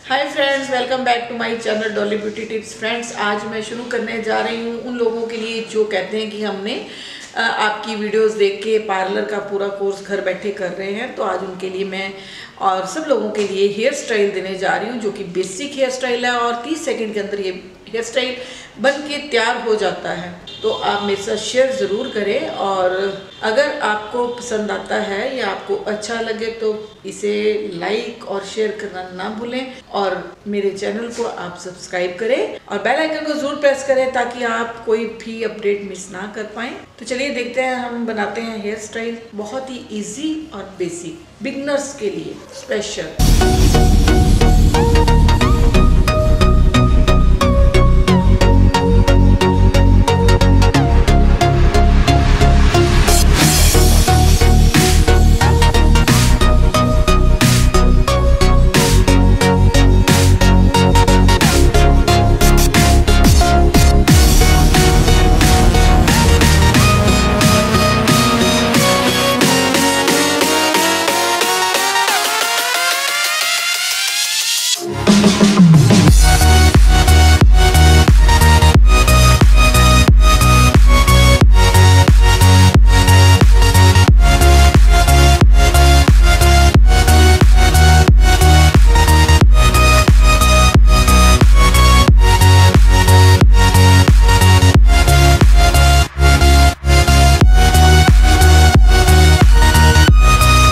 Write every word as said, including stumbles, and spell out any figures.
Hi friends, welcome back to my channel Dolly beauty tips. Friends, आज मैं शुरू करने जा रही हूँ उन लोगों के लिए जो कहते हैं कि हमने आपकी वीडियोस देख के पार्लर का पूरा कोर्स घर बैठे कर रहे हैं। तो आज उनके लिए मैं और सब लोगों के लिए हेयर स्टाइल देने जा रही हूँ जो कि बेसिक हेयर स्टाइल है और तीस सेकंड के अंदर ये हेयर स्टाइल बन के तैयार हो जाता है। तो आप मेरे साथ शेयर ज़रूर करें और अगर आपको पसंद आता है या आपको अच्छा लगे तो इसे लाइक और शेयर करना ना भूलें और मेरे चैनल को आप सब्सक्राइब करें और बेल आइकन को जरूर प्रेस करें ताकि आप कोई भी अपडेट मिस ना कर पाएं। तो चलिए देखते हैं हम बनाते हैं हेयर स्टाइल, बहुत ही इजी और बेसिक, बिगनर्स के लिए स्पेशल।